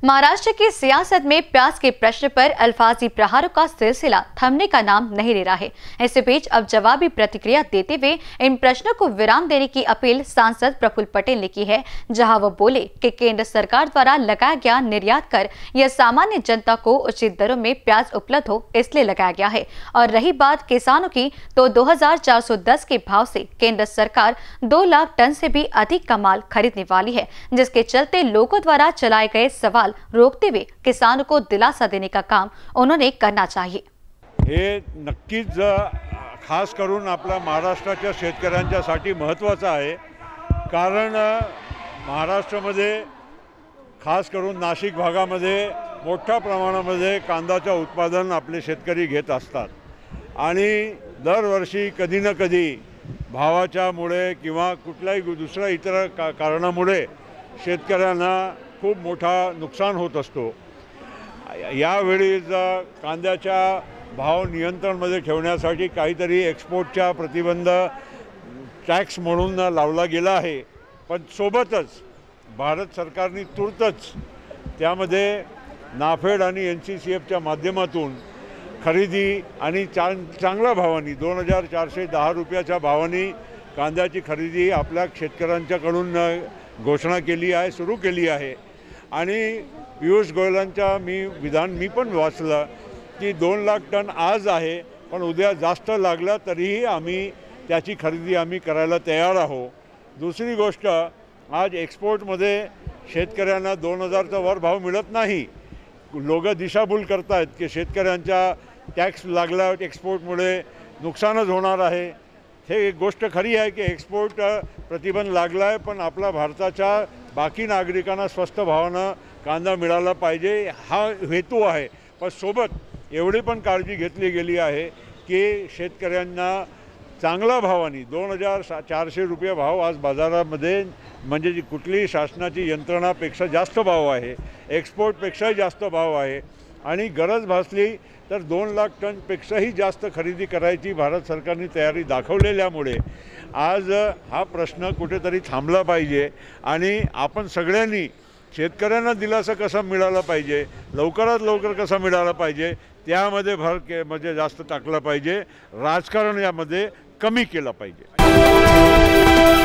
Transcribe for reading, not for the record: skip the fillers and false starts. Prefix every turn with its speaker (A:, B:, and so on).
A: महाराष्ट्र की सियासत में प्याज के प्रश्न पर अल्फाजी प्रहारों का सिलसिला थमने का नाम नहीं ले रहा है। इसी बीच अब जवाबी प्रतिक्रिया देते हुए इन प्रश्नों को विराम देने की अपील सांसद प्रफुल्ल पटेल ने की है, जहां वो बोले कि केंद्र सरकार द्वारा लगाया गया निर्यात कर यह सामान्य जनता को उचित दरों में प्याज उपलब्ध हो इसलिए लगाया गया है। और रही बात किसानों की, तो 2410 के भाव से केंद्र सरकार 2 लाख टन से भी अधिक का माल खरीदने वाली है, जिसके चलते लोगों द्वारा चलाए गए सवाल रोकते हुए किसानों को दिलासा देने का काम उन्होंने करना चाहिए।
B: हे नक्कीच खास करून आपल्या महाराष्ट्राच्या शेतकऱ्यांच्यासाठी महत्त्वाचं आहे, कारण महाराष्ट्रामध्ये खास करून नाशिक भागामध्ये मोठ्या प्रमाणामध्ये कांद्याचं उत्पादन आपले शेतकरी घेत असतात आणि दरवर्षी कधी ना कधी भावाच्यामुळे किंवा कुठल्याही दुसऱ्या इतर कारणामुळे शेतकऱ्यांना खूप मोठा नुकसान होत असतो। यावेळी कांद्याच्या भाव नियंत्रणमध्ये ठेवण्यासाठी काहीतरी एक्सपोर्टच्या प्रतिबंध टॅक्स म्हणून लावला गेला आहे, पण सोबतच भारत सरकारने तुर्तच त्यामध्ये नाफेड आणि NCCFच्या माध्यमातून खरेदी आणि चांगल्या भावानी 2410 रुपयाच्या भावानी कांद्याची खरेदी आपल्या शेतकऱ्यांच्याकडून घोषणा केली आहे, सुरू केली आहे। आणि पियुष गोयलांच्या विधान मी पण वाचलं की 2 लाख टन आज आहे, पण उद्या जास्त लागला तरीही आम्ही त्याची खरेदी करायला तयार आहोत। दुसरी गोष्ट, आज एक्सपोर्टमध्ये शेतकऱ्यांना 2000चा वर भाव मिळत नाही। लोक दिशाभूल करतात की शेतकऱ्यांचा टॅक्स लागला, एक्सपोर्टमुळे नुकसानच होणार आहे। हे एक गोष्ट खरी आहे की एक्सपोर्ट प्रतिबंध लागला आहे, पण आपला भारताच्या बाकी नागरिकांना स्वस्त भावानं कांदा मिळाला पाहिजे हा हेतू आहे। पण सोबत एवढी पण काळजी घेतली गेली आहे की शेतकऱ्यांना चांगल्या भावाने 2400 रुपये भाव आज बाजारामध्ये म्हणजे जी कुठलीही शासनाची यंत्रणापेक्षा जास्त भाव आहे, एक्सपोर्टपेक्षाही जास्त भाव आहे आणि गरज भासली तर 2 लाख टनपेक्षाही जास्त खरेदी करायची भारत सरकारने तयारी दाखवलेल्यामुळे आज हा प्रश्न कुठेतरी थांबला पाहिजे आणि आपण सगळ्यांनी शेतकऱ्यांना दिलासा कसा मिळाला पाहिजे, लवकरात लवकर कसा मिळाला पाहिजे त्यामध्ये भर म्हणजे जास्त टाकला पाहिजे, राजकारण यामध्ये कमी केलं पाहिजे।